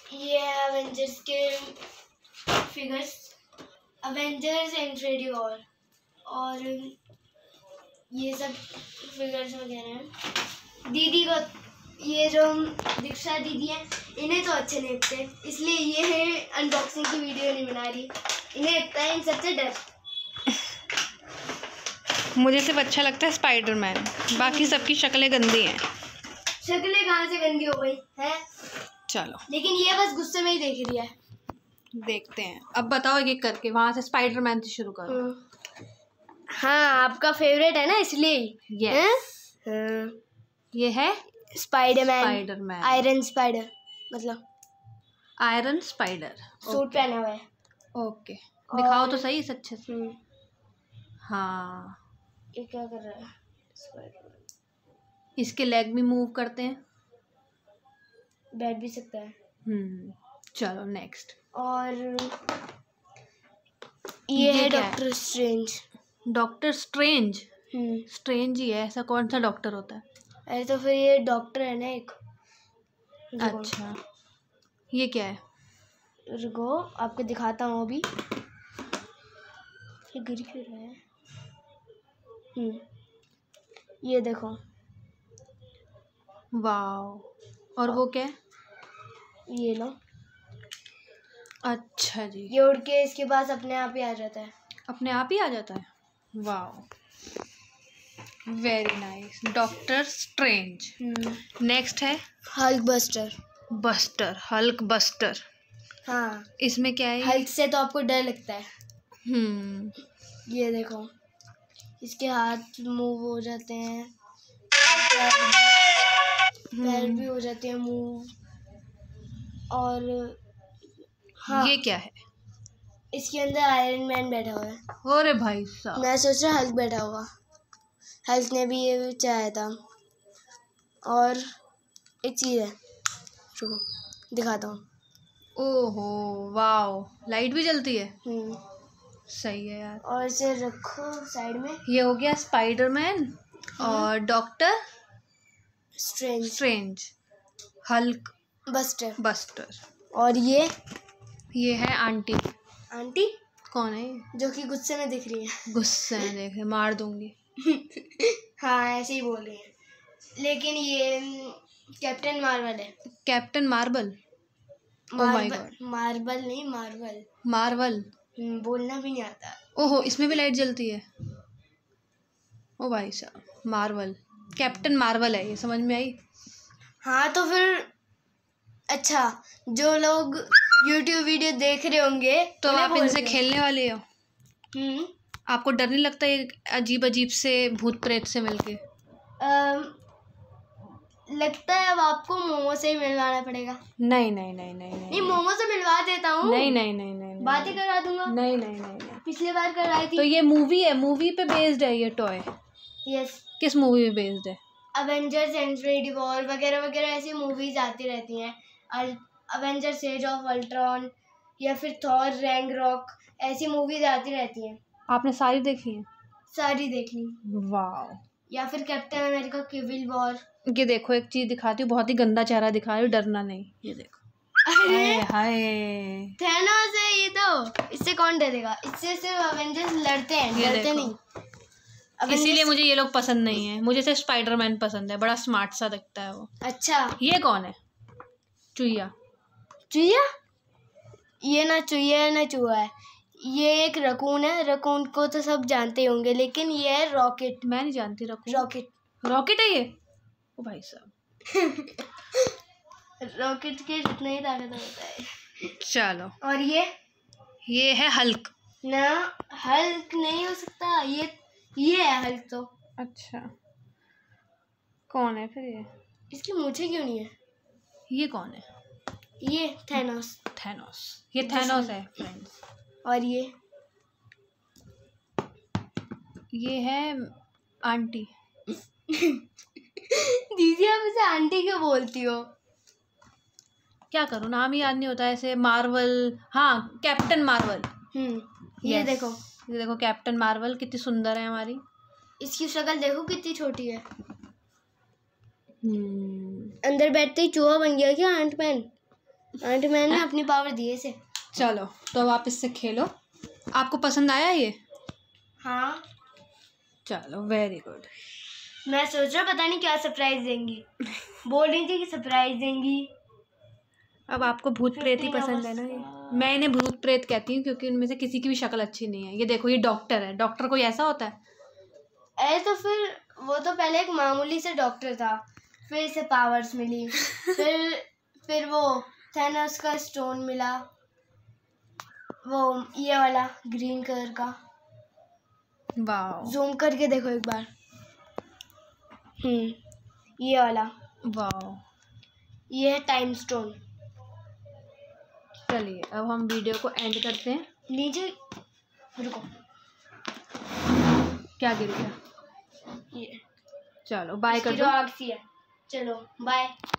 ये है अवेंजर्स के फिगर्स, अवेंजर्स इन्फिनिटी वॉर, और ये सब फिगर्स वगैरह हैं। दीदी को ये जो दीक्षा दीदी है इन्हें तो अच्छे नहीं लगते, इसलिए ये अनबॉक्सिंग की वीडियो नहीं बना रही। इन्हें लगता है इन सबसे डर। मुझे सिर्फ अच्छा लगता है स्पाइडरमैन, बाकी सबकी शक्लें गंदी हैं। शक्लें कहाँ से गंदी हो गई है? चलो, लेकिन ये बस गुस्से में ही देख रही है। देखते हैं। अब बताओ एक एक करके, वहां से स्पाइडरमैन से शुरू करो। हाँ, आपका फेवरेट है ना, इसलिए। यस। ये है स्पाइडरमैन, आयरन स्पाइडर, मतलब आयरन स्पाइडर। सूट पहना हुआ है। ओके, दिखाओ तो सही अच्छे से। हाँ, ये क्या कर रहा है स्पाइडरमैन? इसके लेग भी मूव करते हैं, बैठ भी सकता है। चलो नेक्स्ट। और ये है doctor strange. Doctor strange? Strange ही है, ऐसा कौन सा डॉक्टर होता है? अरे तो फिर ये डॉक्टर है ना एक। अच्छा, ये क्या है? रुको आपको दिखाता हूँ अभी। ये गिर क्यों रहा है? ये देखो। वाओ। और वो क्या है? ये लो। अच्छा जी, ये उड़ के इसके पास अपने आप ही आ जाता है। अपने आप ही आ जाता है? Wow, very nice. Doctor strange. Next है हल्क बस्टर। Hulk buster. हाँ, इसमें क्या है? हल्क से तो आपको डर लगता है। ये देखो, इसके हाथ मूव हो जाते हैं, पैर भी हो जाते हैं मूव। और हाँ, ये क्या है? इसके अंदर आयरन मैन बैठा हुआ है। अरे भाई साहब, मैं सोच रहा हल्क बैठा होगा। हल्क ने भी ये चाहा था। और एक चीज़ है, रुको दिखाता हूँ। ओहो वाओ, लाइट भी जलती है। सही है यार। और इसे रखो साइड में। ये हो गया स्पाइडरमैन और डॉक्टर स्ट्रेंज, हल्क बस्टर। और ये है आंटी। कौन है ये? जो कि गुस्से में दिख रही है। गुस्से में देख, मार दूंगी। हाँ, ऐसे ही बोल रही है। लेकिन ये कैप्टन मार्वल है। Captain marble? Oh my god, marble नहीं, मार्वल। बोलना भी नहीं आता। ओहो, इसमें भी लाइट जलती है? ओ भाई साहब, मार्वल, कैप्टन मार्वल है ये, समझ में आई? हाँ तो फिर अच्छा, जो लोग YouTube वीडियो देख रहे होंगे तो आप इनसे खेलने वाले हो? आपको डर नहीं लगता ये अजीब अजीब से भूत प्रेत से मिलके? लगता है अब आपको मोमो से ही मिलवाना पड़ेगा। नहीं, मोमो से मिलवा देता हूँ। नहीं, बातें करवा दूंगा। नहीं। पिछली बार करवाई थी। तो ये मूवी है, मूवी पे बेस्ड है ये टॉय? यस। किस मूवी पे बेस्ड है? अवेंजर्स इन्फिनिटी वॉर वगैरह वगैरह ऐसी मूवीज आती रहती हैं। अवेंजर्स एज ऑफ अल्ट्रॉन या फिर थॉर रैग्नारोक, ऐसी मूवीज आती रहती हैं। आपने सारी देखी हैं? सारी देख ली। वाओ। या फिर कैप्टन अमेरिका सिविल वॉर। ये देखो, एक चीज दिखाती हूँ, बहुत ही गंदा चेहरा दिखा रही हूँ, डरना नहीं। ये देखो, हाय थैनोस है ये तो, इससे कौन डरेगा? इससे सिर्फ अवेंजर्स लड़ते हैं, डरते नहीं। इसीलिए मुझे ये लोग पसंद नहीं है। मुझे सिर्फ स्पाइडरमैन पसंद है, बड़ा स्मार्ट सा दिखता है वो। अच्छा, ये कौन है? चूहिया? ये ना चूहिया है ना चूहा है, ये एक रकून है। रकून को तो सब जानते होंगे, लेकिन ये है रॉकेट। मैं नहीं जानती। रॉकेट है ये? ओ भाई साहब। रॉकेट के जितना ही ताकत होता है। चलो। और ये है हल्क ना, हल्क नहीं हो सकता। ये है हल्क तो। अच्छा, कौन है फिर ये? इसकी मूछें क्यों नहीं है? ये कौन है? ये थैनोस। ये थैनोस है फ्रेंड्स। और ये है आंटी। दीदी आप इसे आंटी क्यों बोलती हो? क्या करूँ, नाम ही याद नहीं होता ऐसे। मार्वल, हाँ, कैप्टन मार्वल। ये देखो, कैप्टन मार्वल कितनी सुंदर है हमारी। इसकी शक्ल देखो कितनी छोटी है। अंदर बैठते ही चूहा बन गया क्या एंटमैन? आंटी मैंने अपनी पावर दी है इसे। चलो तो अब आप इससे खेलो। आपको पसंद आया ये? हाँ। चलो वेरी गुड। मैं सोच रहा पता नहीं क्या सरप्राइज देंगी। बोल रही थी कि सरप्राइज देंगी। अब आपको भूत प्रेत ही पसंद है ना ये? मैं इन्हें भूत प्रेत कहती हूँ क्योंकि उनमें से किसी की भी शक्ल अच्छी नहीं है। ये देखो, ये डॉक्टर है। डॉक्टर कोई ऐसा होता है? अरे तो फिर वो तो पहले एक मामूली से डॉक्टर था, फिर इसे पावर्स मिली, फिर वो थैनोस का स्टोन मिला, वो ये वाला ग्रीन कलर का। वाह। जूम करके देखो एक बार। ये वाला। वाह। ये है टाइम स्टोन। चलिए अब हम वीडियो को एंड करते हैं। नीचे रुको, क्या गिर गया? ये चलो बाय कर इसकी दो। जो आग सी है। चलो बाय।